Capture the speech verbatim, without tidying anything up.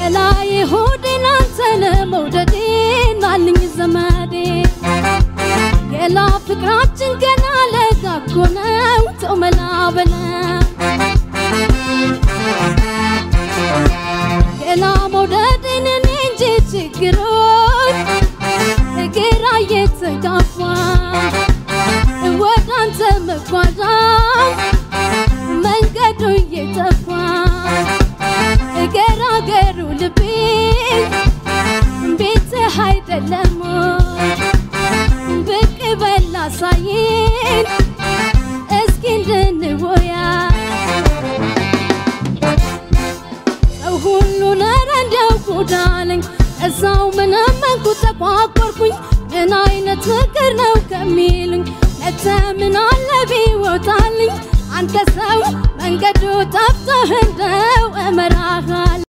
ገላይ ሆዴን አንተነ መውደዴን አልኝ ዘመዴ ገላ ፍቅራችን ገና ለጋኮነው ተመላበለ ገላ መውደዴን እንጂ ችግሮች ግራ የተጋፋ ወዳንተ መጓዛ መንገዱ እየጠፋ ገራገሩ ልቤ ቤት አይደለም ብቅ በላ ሳይን እስኪ እንድንወያ ሰው ሁሉ ነረንደው ጉዳለኝ እዛው ምንም እንኩ ተቋቆርኩኝ ምን አይነት ፍቅር ነው ከሚሉኝ ለተምን አለ ቢወጣልኝ አንተ ሰው መንገዱ ጠፍተህ እንደው እመራሃል